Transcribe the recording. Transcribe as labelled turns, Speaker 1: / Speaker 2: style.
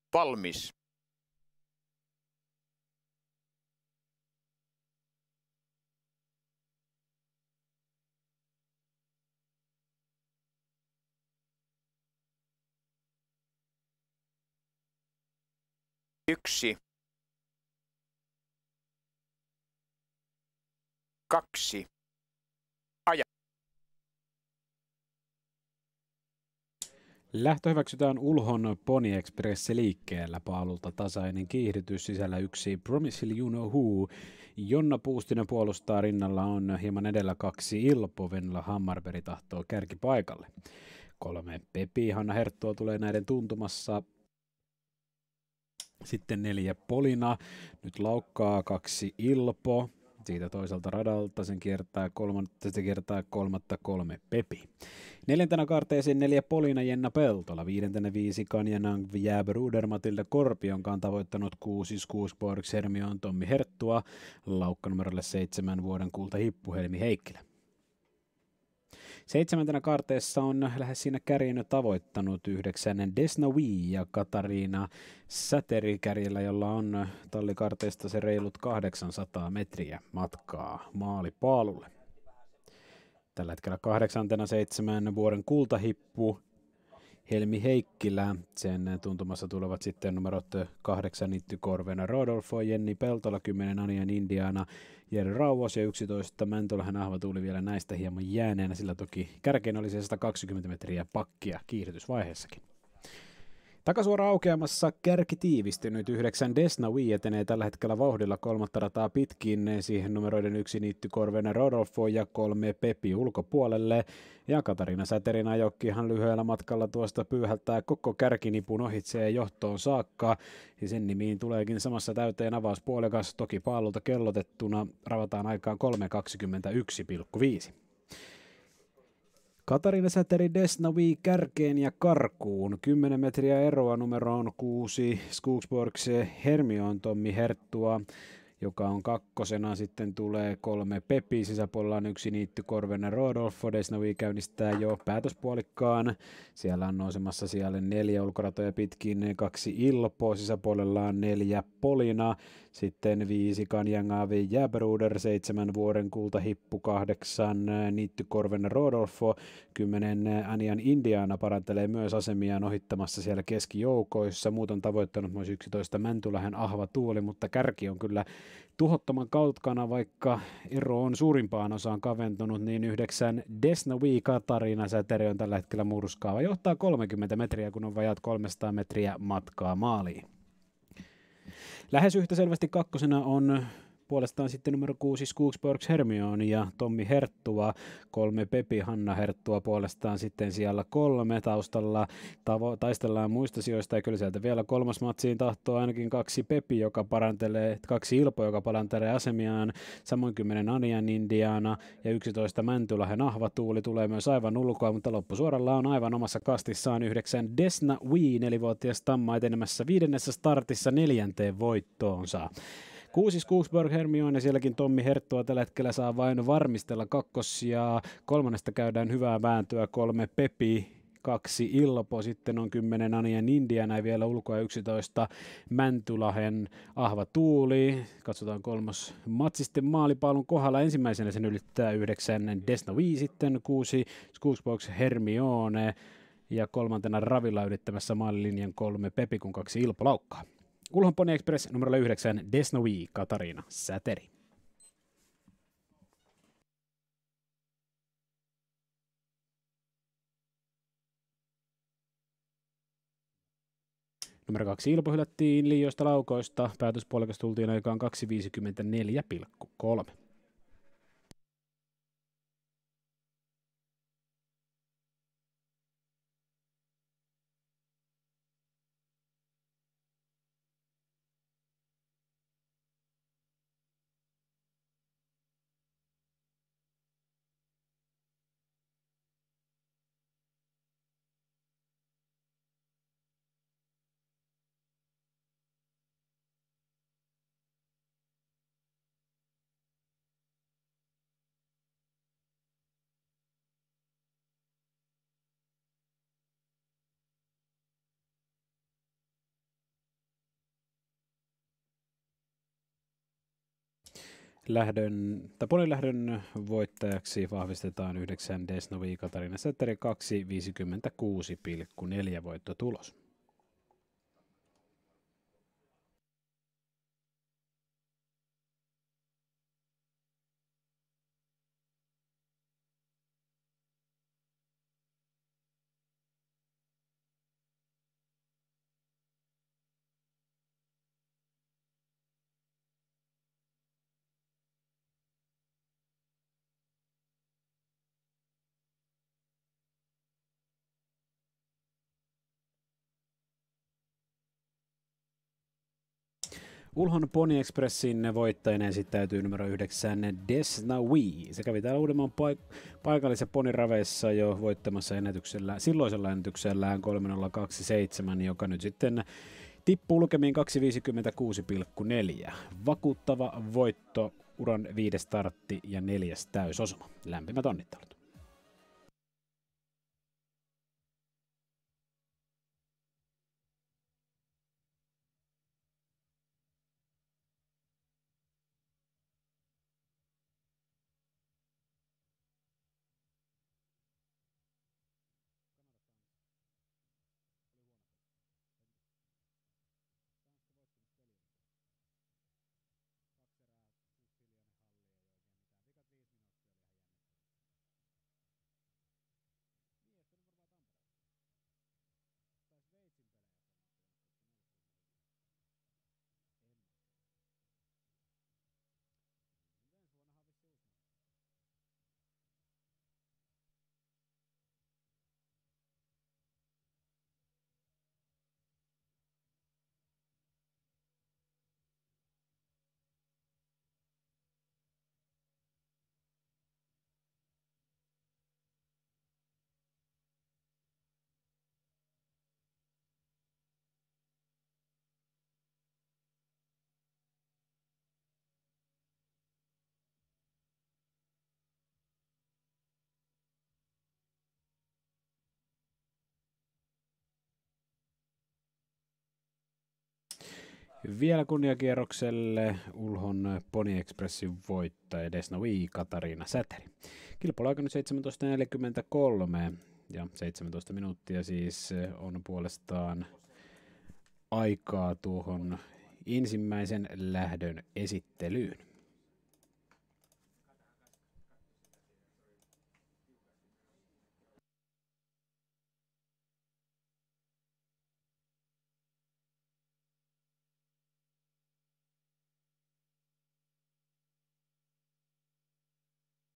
Speaker 1: Valmis. Yksi. Kaksi. Aja.
Speaker 2: Lähtö hyväksytään Ulhon Pony Express liikkeellä, paalulta tasainen kiihdytys, sisällä yksi Promise Hill You Know Who. Jonna Puustinen puolustaa, rinnalla on hieman edellä 2 Ilpo, Venla Hammarberg tahtoo kärkipaikalle. 3 Pepi, Hanna Herttua tulee näiden tuntumassa. Sitten 4 Polina, nyt laukkaa 2 Ilpo. Siitä toiselta radalta sen kiertää kolmatta 3 Pepi. 4. kaarteeseen 4 Polina, Jenna Peltola. 5. 5 Kanjanang Jäbruder, Matilda Korpi, jonka on tavoittanut 6 Skogsborgs Hermione Tommi Herttua. Laukkanumerolle 7 vuoden kulta hippu Helmi Heikkilä. 7. kaarteessa on lähes siinä kärjen tavoittanut 9 Desnawi ja Katariina Säteri kärjellä, jolla on tallikaarteesta se reilut 800 metriä matkaa maalipaalulle. Tällä hetkellä 8. 7 vuoden kultahippu Helmi Heikkilä. Sen tuntumassa tulevat sitten numerot 8 Nitty Korvena Rodolfo, Jenni Peltola, 10 Anian Indiana, Jere Rauvos ja 11 Mäntylähän Ahvatuuli vielä näistä hieman jääneenä, sillä toki kärkeen oli se 120 metriä pakkia kiihdytysvaiheessakin. Takasuora aukeamassa kärki tiivistynyt. 9 Desnawi etenee tällä hetkellä vauhdilla 3. rataa pitkin, siihen numeroiden 1 Nitty Korvena Rodolfo ja 3 Pepi ulkopuolelle. Ja Katariina Säterin ajokki ihan lyhyellä matkalla tuosta pyyhältää koko kärkinipun ohitsee johtoon saakka. Ja sen nimiin tuleekin samassa täyteen avauspuolikas, toki paalulta kellotettuna, ravataan aikaan 3.21,5. Katariina Säteri Desnawi kärkeen ja karkuun. 10 metriä eroa numeroon 6 Skogsborgs Hermione Tommi Herttua, joka on kakkosena. Sitten tulee 3 Pepi, sisäpuolella on 1 Nitty Korvena Rodolfo. Desnawi käynnistää jo päätöspuolikkaan. Siellä on nousemassa siellä 4 ulkoratoja pitkin, 2 Ilpo, sisäpuolella on 4 Polina. Sitten 5 Kanjangavi Jäbruder, 7 vuoden kultahippu, 8 Nitty Korvena Rodolfo, 10 Anian Indiana parantelee myös asemiaan ohittamassa siellä keskijoukoissa. Muut on tavoittanut myös 11 Mäntylähän Ahvatuuli, mutta kärki on kyllä tuhottoman kautkana, vaikka ero on suurimpaan osaan kaventunut, niin 9 Desnawi Katariina Säteri on tällä hetkellä murskaava. Johtaa 30 metriä, kun on vajaat 300 metriä matkaa maaliin. Lähes yhtä selvästi kakkosena on puolestaan sitten numero 6 Skogsborgs Hermione ja Tommi Herttua. 3 Pepi, Hanna Herttua puolestaan sitten siellä 3 taustalla. Taistellaan muista sijoista ja kyllä sieltä vielä 3. matsiin tahtoo ainakin 2 Pepi, joka parantelee, 2 Ilpo, joka parantelee asemiaan. Samoin 10 Anian Indiana ja 11 Mäntylähen Ahvatuuli tulee myös aivan ulkoa, mutta loppusuoralla on aivan omassa kastissaan 9 Desnawi, 4-vuotias Tamma etenemässä 5. startissa 4. voittoonsa. 6 Skogsborgs Hermione ja sielläkin Tommi Herttua tällä hetkellä saa vain varmistella kakkossia. 3. käydään hyvää vääntöä, 3 Pepi, 2 Ilpo, sitten on 10 Anian Indiana ja vielä ulkoa 11 Mäntylähen Ahvatuuli. Katsotaan 3. matsi sitten maalipaalun kohdalla. Ensimmäisenä sen ylittää 9 Desnawi, sitten 6 Skogsborgs Hermione ja 3. Ravilla ylittämässä maalilinjan 3 Pepi, kun 2 Ilpo laukkaa. Ulhon Pony Express numero 9 Desnawi Katariina Säteri. Numero 2 Ilpo hylättiin liioista laukoista. Päätöspuolikas tultiin aikaan 2.54,3. ponilähdön voittajaksi vahvistetaan 9 Desnovi Katarina Säteri 2,56,4 voittotulos. Ulhon Pony Expressin voittajana esittäytyy numero 9 Desnawi. Se kävi täällä Uudenmaan paikallisessa poniraveissa jo voittamassa silloisella ennätyksellään 3027, joka nyt sitten tippuu lukemiin 256,4. Vakuuttava voitto, uran 5. startti ja 4. täysosuma. Lämpimät onnittelut. Vielä kunniakierrokselle Ulhon Pony Expressin voittaja Desnovi Katarina Säteri. Kilpailuaika nyt 17.43 ja 17 minuuttia siis on puolestaan aikaa tuohon ensimmäisen lähdön esittelyyn.